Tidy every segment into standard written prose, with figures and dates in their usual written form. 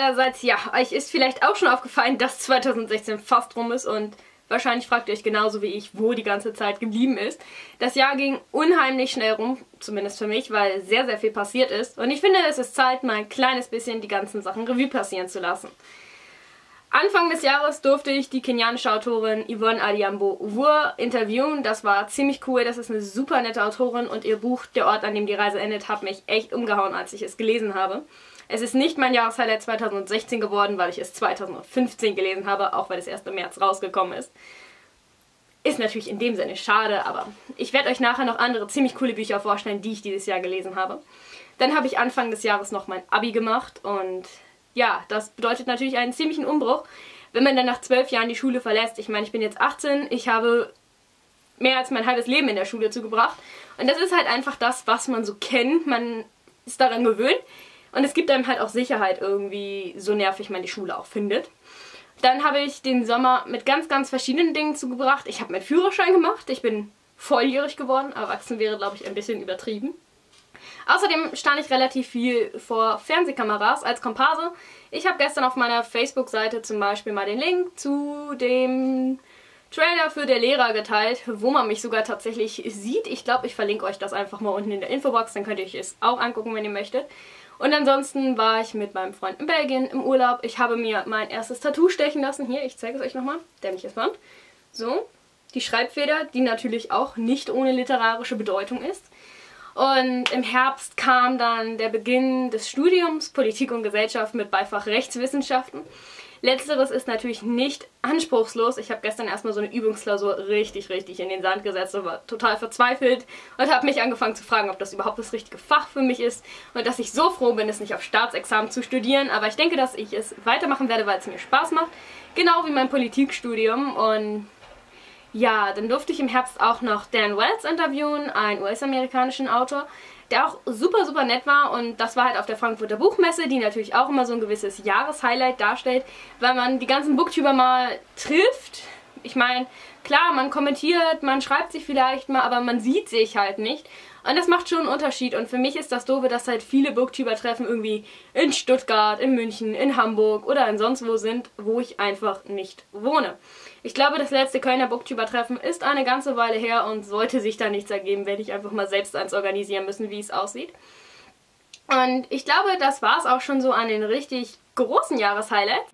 allerseits, ja, euch ist vielleicht auch schon aufgefallen, dass 2016 fast rum ist und wahrscheinlich fragt ihr euch genauso wie ich, wo die ganze Zeit geblieben ist. Das Jahr ging unheimlich schnell rum, zumindest für mich, weil sehr, sehr viel passiert ist. Und ich finde, es ist Zeit, mal ein kleines bisschen die ganzen Sachen Revue passieren zu lassen. Anfang des Jahres durfte ich die kenianische Autorin Yvonne Adhiambo Owuor interviewen. Das war ziemlich cool, das ist eine super nette Autorin und ihr Buch Der Ort, an dem die Reise endet, hat mich echt umgehauen, als ich es gelesen habe. Es ist nicht mein Jahreshighlight 2016 geworden, weil ich es 2015 gelesen habe, auch weil es erst im März rausgekommen ist. Ist natürlich in dem Sinne schade, aber ich werde euch nachher noch andere ziemlich coole Bücher vorstellen, die ich dieses Jahr gelesen habe. Dann habe ich Anfang des Jahres noch mein Abi gemacht und ja, das bedeutet natürlich einen ziemlichen Umbruch, wenn man dann nach 12 Jahren die Schule verlässt. Ich meine, ich bin jetzt 18, ich habe mehr als mein halbes Leben in der Schule zugebracht. Und das ist halt einfach das, was man so kennt. Man ist daran gewöhnt. Und es gibt einem halt auch Sicherheit irgendwie, so nervig man die Schule auch findet. Dann habe ich den Sommer mit ganz, ganz verschiedenen Dingen zugebracht. Ich habe meinen Führerschein gemacht, ich bin volljährig geworden. Erwachsen wäre, glaube ich, ein bisschen übertrieben. Außerdem stand ich relativ viel vor Fernsehkameras als Komparse. Ich habe gestern auf meiner Facebook-Seite zum Beispiel mal den Link zu dem Trailer für Der Lehrer geteilt, wo man mich sogar tatsächlich sieht. Ich glaube, ich verlinke euch das einfach mal unten in der Infobox, dann könnt ihr euch es auch angucken, wenn ihr möchtet. Und ansonsten war ich mit meinem Freund in Belgien im Urlaub. Ich habe mir mein erstes Tattoo stechen lassen. Hier, ich zeige es euch nochmal. Dämliches Band. So, die Schreibfeder, die natürlich auch nicht ohne literarische Bedeutung ist. Und im Herbst kam dann der Beginn des Studiums Politik und Gesellschaft mit Beifach Rechtswissenschaften. Letzteres ist natürlich nicht anspruchslos. Ich habe gestern erstmal so eine Übungsklausur richtig in den Sand gesetzt und war total verzweifelt und habe mich angefangen zu fragen, ob das überhaupt das richtige Fach für mich ist und dass ich so froh bin, es nicht auf Staatsexamen zu studieren. Aber ich denke, dass ich es weitermachen werde, weil es mir Spaß macht. Genau wie mein Politikstudium. Und ja, dann durfte ich im Herbst auch noch Dan Wells interviewen, einen US-amerikanischen Autor, der auch super nett war, und das war halt auf der Frankfurter Buchmesse, die natürlich auch immer so ein gewisses Jahreshighlight darstellt, weil man die ganzen Booktuber mal trifft. Ich meine, klar, man kommentiert, man schreibt sich vielleicht mal, aber man sieht sich halt nicht. Und das macht schon einen Unterschied. Und für mich ist das doofe, dass halt viele Booktuber-Treffen irgendwie in Stuttgart, in München, in Hamburg oder in sonst wo sind, wo ich einfach nicht wohne. Ich glaube, das letzte Kölner Booktuber-Treffen ist eine ganze Weile her und sollte sich da nichts ergeben, werde ich einfach mal selbst eins organisieren müssen, wie es aussieht. Und ich glaube, das war es auch schon so an den richtig großen Jahreshighlights.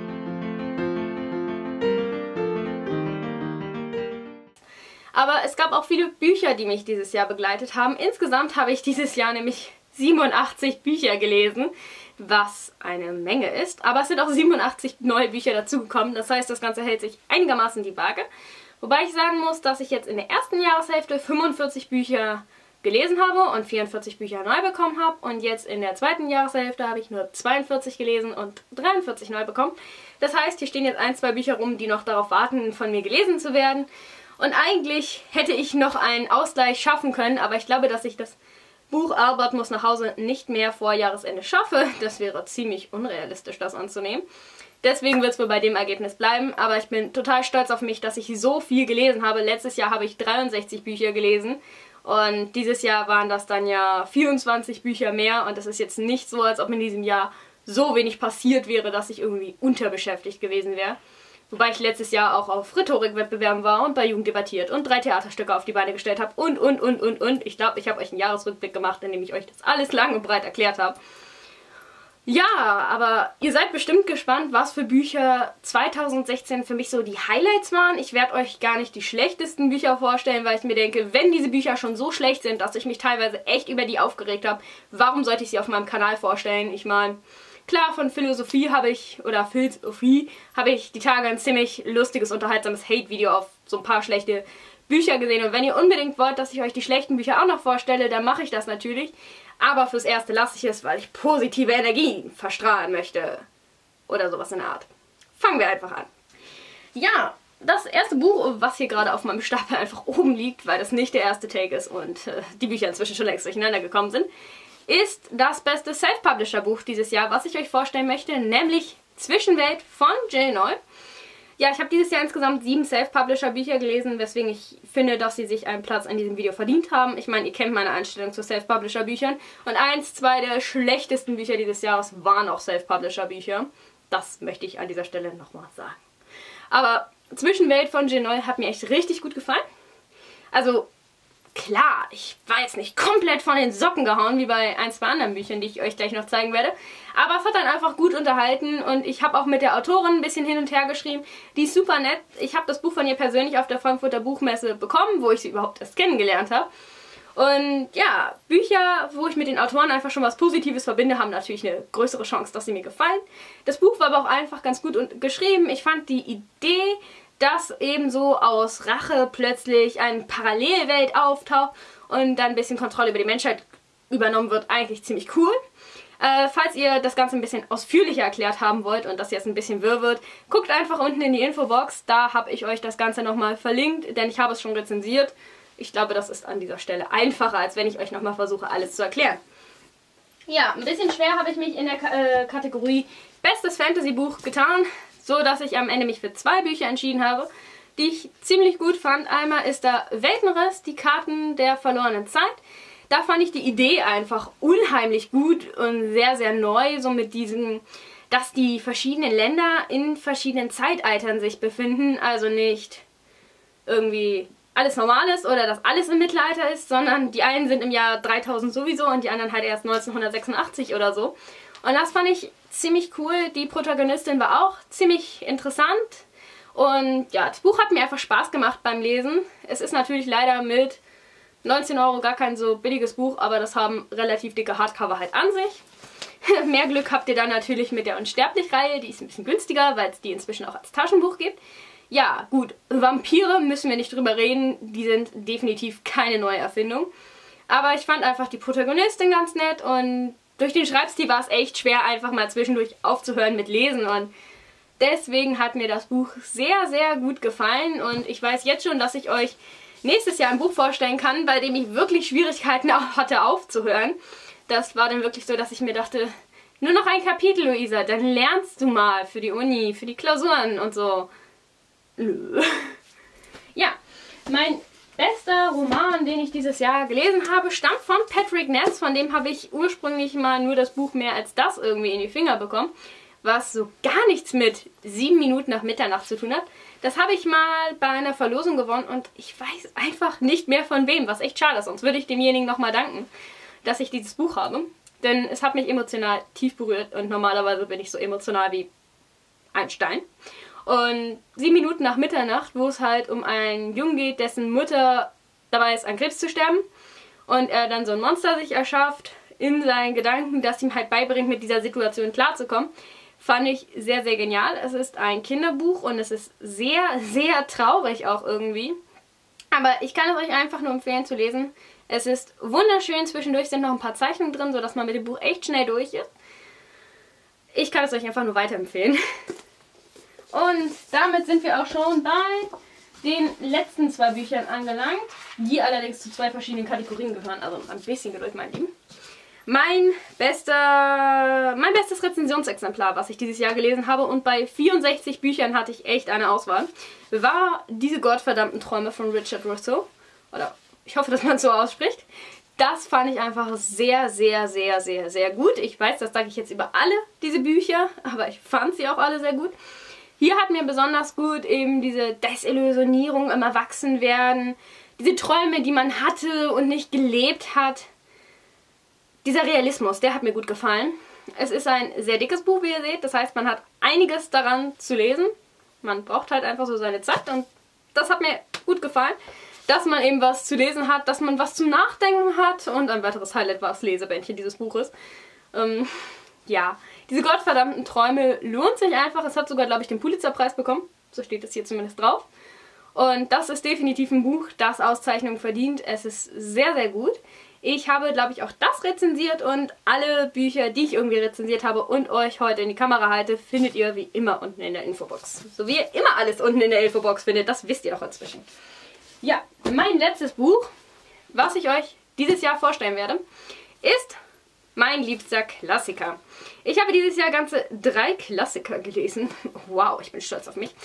Aber es gab auch viele Bücher, die mich dieses Jahr begleitet haben. Insgesamt habe ich dieses Jahr nämlich 87 Bücher gelesen, was eine Menge ist. Aber es sind auch 87 neue Bücher dazugekommen. Das heißt, das Ganze hält sich einigermaßen die Waage. Wobei ich sagen muss, dass ich jetzt in der ersten Jahreshälfte 45 Bücher gelesen habe und 44 Bücher neu bekommen habe. Und jetzt in der zweiten Jahreshälfte habe ich nur 42 gelesen und 43 neu bekommen. Das heißt, hier stehen jetzt 1, 2 Bücher rum, die noch darauf warten, von mir gelesen zu werden. Und eigentlich hätte ich noch einen Ausgleich schaffen können, aber ich glaube, dass ich das Buch Albert muss nach Hause nicht mehr vor Jahresende schaffe. Das wäre ziemlich unrealistisch, das anzunehmen. Deswegen wird es wohl bei dem Ergebnis bleiben, aber ich bin total stolz auf mich, dass ich so viel gelesen habe. Letztes Jahr habe ich 63 Bücher gelesen und dieses Jahr waren das dann ja 24 Bücher mehr, und das ist jetzt nicht so, als ob in diesem Jahr so wenig passiert wäre, dass ich irgendwie unterbeschäftigt gewesen wäre. Wobei ich letztes Jahr auch auf Rhetorikwettbewerben war und bei Jugend debattiert und 3 Theaterstücke auf die Beine gestellt habe und. Ich glaube, ich habe euch einen Jahresrückblick gemacht, in dem ich euch das alles lang und breit erklärt habe. Ja, aber ihr seid bestimmt gespannt, was für Bücher 2016 für mich so die Highlights waren. Ich werde euch gar nicht die schlechtesten Bücher vorstellen, weil ich mir denke, wenn diese Bücher schon so schlecht sind, dass ich mich teilweise echt über die aufgeregt habe, warum sollte ich sie auf meinem Kanal vorstellen? Ich meine, klar, von Philosophie habe ich die Tage ein ziemlich lustiges, unterhaltsames Hate-Video auf so ein paar schlechte Bücher gesehen. Und wenn ihr unbedingt wollt, dass ich euch die schlechten Bücher auch noch vorstelle, dann mache ich das natürlich. Aber fürs Erste lasse ich es, weil ich positive Energie verstrahlen möchte. Oder sowas in der Art. Fangen wir einfach an. Ja, das erste Buch, was hier gerade auf meinem Stapel einfach oben liegt, weil das nicht der erste Take ist und die Bücher inzwischen schon längst durcheinander gekommen sind, ist das beste Self-Publisher-Buch dieses Jahr, was ich euch vorstellen möchte, nämlich Zwischenwelt von Jill Noy. Ja, ich habe dieses Jahr insgesamt 7 Self-Publisher-Bücher gelesen, weswegen ich finde, dass sie sich einen Platz in diesem Video verdient haben. Ich meine, ihr kennt meine Einstellung zu Self-Publisher-Büchern. Und 1, 2 der schlechtesten Bücher dieses Jahres waren auch Self-Publisher-Bücher. Das möchte ich an dieser Stelle nochmal sagen. Aber Zwischenwelt von Genoll hat mir echt richtig gut gefallen. Also, klar, ich war jetzt nicht komplett von den Socken gehauen, wie bei 1, 2 anderen Büchern, die ich euch gleich noch zeigen werde. Aber es hat dann einfach gut unterhalten und ich habe auch mit der Autorin ein bisschen hin und her geschrieben. Die ist super nett. Ich habe das Buch von ihr persönlich auf der Frankfurter Buchmesse bekommen, wo ich sie überhaupt erst kennengelernt habe. Und ja, Bücher, wo ich mit den Autoren einfach schon was Positives verbinde, haben natürlich eine größere Chance, dass sie mir gefallen. Das Buch war aber auch einfach ganz gut geschrieben. Ich fand die Idee, dass eben so aus Rache plötzlich eine Parallelwelt auftaucht und dann ein bisschen Kontrolle über die Menschheit übernommen wird, eigentlich ziemlich cool. Falls ihr das Ganze ein bisschen ausführlicher erklärt haben wollt und das jetzt ein bisschen wirr wird, guckt einfach unten in die Infobox, da habe ich euch das Ganze nochmal verlinkt, denn ich habe es schon rezensiert. Ich glaube, das ist an dieser Stelle einfacher, als wenn ich euch nochmal versuche, alles zu erklären. Ja, ein bisschen schwer habe ich mich in der Kategorie Bestes Fantasy-Buch getan, so dass ich am Ende mich für 2 Bücher entschieden habe, die ich ziemlich gut fand. Einmal ist da Weltenriss, die Karten der verlorenen Zeit. Da fand ich die Idee einfach unheimlich gut und sehr, sehr neu, so mit diesem, dass die verschiedenen Länder in verschiedenen Zeitaltern sich befinden, also nicht irgendwie alles normal ist oder dass alles im Mittelalter ist, sondern die einen sind im Jahr 3000 sowieso und die anderen halt erst 1986 oder so. Und das fand ich ziemlich cool. Die Protagonistin war auch ziemlich interessant. Und ja, das Buch hat mir einfach Spaß gemacht beim Lesen. Es ist natürlich leider mit 19 € gar kein so billiges Buch, aber das haben relativ dicke Hardcover halt an sich. Mehr Glück habt ihr dann natürlich mit der Unsterblich-Reihe. Die ist ein bisschen günstiger, weil es die inzwischen auch als Taschenbuch gibt. Ja, gut, Vampire müssen wir nicht drüber reden. Die sind definitiv keine neue Erfindung. Aber ich fand einfach die Protagonistin ganz nett und durch den Schreibstil war es echt schwer, einfach mal zwischendurch aufzuhören mit Lesen. Und deswegen hat mir das Buch sehr, sehr gut gefallen. Und ich weiß jetzt schon, dass ich euch nächstes Jahr ein Buch vorstellen kann, bei dem ich wirklich Schwierigkeiten hatte aufzuhören. Das war dann wirklich so, dass ich mir dachte, nur noch ein Kapitel, Luisa, dann lernst du mal für die Uni, für die Klausuren und so. Nö. Ja, mein bester Roman, den ich dieses Jahr gelesen habe, stammt von Patrick Ness. Von dem habe ich ursprünglich mal nur das Buch Mehr als das irgendwie in die Finger bekommen, was so gar nichts mit 7 Minuten nach Mitternacht zu tun hat. Das habe ich mal bei einer Verlosung gewonnen und ich weiß einfach nicht mehr von wem, was echt schade ist. Sonst würde ich demjenigen nochmal danken, dass ich dieses Buch habe. Denn es hat mich emotional tief berührt und normalerweise bin ich so emotional wie ein Stein. Und 7 Minuten nach Mitternacht, wo es halt um einen Jungen geht, dessen Mutter dabei ist, an Krebs zu sterben. Und er dann so ein Monster sich erschafft in seinen Gedanken, das ihm halt beibringt, mit dieser Situation klarzukommen. Fand ich sehr, sehr genial. Es ist ein Kinderbuch und es ist sehr, sehr traurig auch irgendwie. Aber ich kann es euch einfach nur empfehlen zu lesen. Es ist wunderschön. Zwischendurch sind noch ein paar Zeichnungen drin, sodass man mit dem Buch echt schnell durch ist. Ich kann es euch einfach nur weiterempfehlen. Und damit sind wir auch schon bei den letzten 2 Büchern angelangt, die allerdings zu 2 verschiedenen Kategorien gehören. Also ein bisschen Geduld, mein Lieben. Mein bestes Rezensionsexemplar, was ich dieses Jahr gelesen habe, und bei 64 Büchern hatte ich echt eine Auswahl, war Diese gottverdammten Träume von Richard Russo. Oder ich hoffe, dass man es so ausspricht. Das fand ich einfach sehr, sehr, sehr, sehr, sehr gut. Ich weiß, das sage ich jetzt über alle diese Bücher, aber ich fand sie auch alle sehr gut. Hier hat mir besonders gut eben diese Desillusionierung im Erwachsenwerden, diese Träume, die man hatte und nicht gelebt hat. Dieser Realismus, der hat mir gut gefallen. Es ist ein sehr dickes Buch, wie ihr seht. Das heißt, man hat einiges daran zu lesen. Man braucht halt einfach so seine Zeit und das hat mir gut gefallen. Dass man eben was zu lesen hat, dass man was zum Nachdenken hat und ein weiteres Highlight war das Lesebändchen dieses Buches. Ja, diese gottverdammten Träume lohnt sich einfach. Es hat sogar, glaube ich, den Pulitzerpreis bekommen. So steht es hier zumindest drauf. Und das ist definitiv ein Buch, das Auszeichnung verdient. Es ist sehr, sehr gut. Ich habe, glaube ich, auch das rezensiert und alle Bücher, die ich irgendwie rezensiert habe und euch heute in die Kamera halte, findet ihr wie immer unten in der Infobox. So wie ihr immer alles unten in der Infobox findet, das wisst ihr doch inzwischen. Ja, mein letztes Buch, was ich euch dieses Jahr vorstellen werde, ist mein liebster Klassiker. Ich habe dieses Jahr ganze 3 Klassiker gelesen. Wow, ich bin stolz auf mich.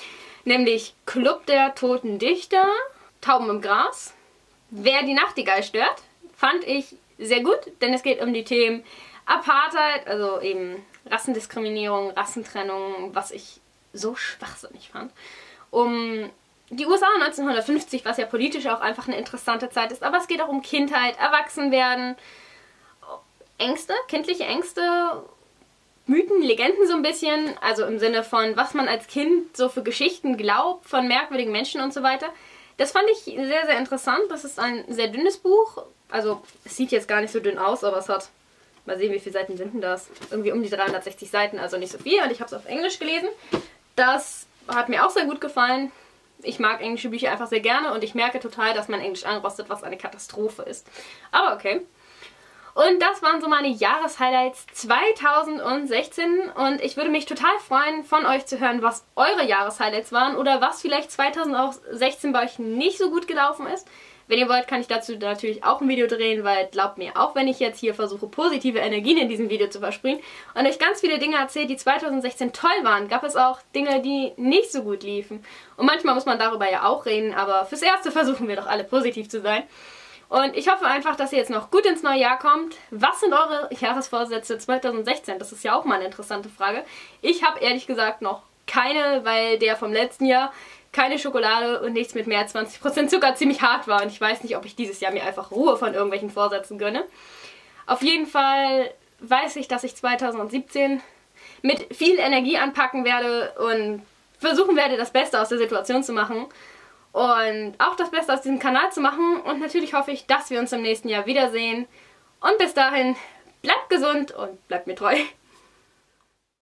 nämlich Club der Toten Dichter, Tauben im Gras, Wer die Nachtigall stört, fand ich sehr gut, denn es geht um die Themen Apartheid, also eben Rassendiskriminierung, Rassentrennung, was ich so schwachsinnig fand, um die USA 1950, was ja politisch auch einfach eine interessante Zeit ist, aber es geht auch um Kindheit, Erwachsenwerden, Ängste, kindliche Ängste, Mythen, Legenden so ein bisschen, also im Sinne von, was man als Kind so für Geschichten glaubt, von merkwürdigen Menschen und so weiter. Das fand ich sehr, sehr interessant. Das ist ein sehr dünnes Buch, also es sieht jetzt gar nicht so dünn aus, aber es hat, mal sehen, wie viele Seiten sind denn das? Irgendwie um die 360 Seiten, also nicht so viel, und ich habe es auf Englisch gelesen. Das hat mir auch sehr gut gefallen. Ich mag englische Bücher einfach sehr gerne und ich merke total, dass mein Englisch anrostet, was eine Katastrophe ist. Aber okay. Und das waren so meine Jahreshighlights 2016 und ich würde mich total freuen, von euch zu hören, was eure Jahreshighlights waren oder was vielleicht 2016 bei euch nicht so gut gelaufen ist. Wenn ihr wollt, kann ich dazu natürlich auch ein Video drehen, weil glaubt mir, auch wenn ich jetzt hier versuche, positive Energien in diesem Video zu versprühen und euch ganz viele Dinge erzählt, die 2016 toll waren, gab es auch Dinge, die nicht so gut liefen. Und manchmal muss man darüber ja auch reden, aber fürs Erste versuchen wir doch alle positiv zu sein. Und ich hoffe einfach, dass ihr jetzt noch gut ins neue Jahr kommt. Was sind eure Jahresvorsätze 2016? Das ist ja auch mal eine interessante Frage. Ich habe ehrlich gesagt noch keine, weil der vom letzten Jahr keine Schokolade und nichts mit mehr als 20% Zucker ziemlich hart war. Und ich weiß nicht, ob ich dieses Jahr mir einfach Ruhe von irgendwelchen Vorsätzen gönne. Auf jeden Fall weiß ich, dass ich 2017 mit viel Energie anpacken werde und versuchen werde, das Beste aus der Situation zu machen. Und auch das Beste aus diesem Kanal zu machen. Und natürlich hoffe ich, dass wir uns im nächsten Jahr wiedersehen. Und bis dahin, bleibt gesund und bleibt mir treu.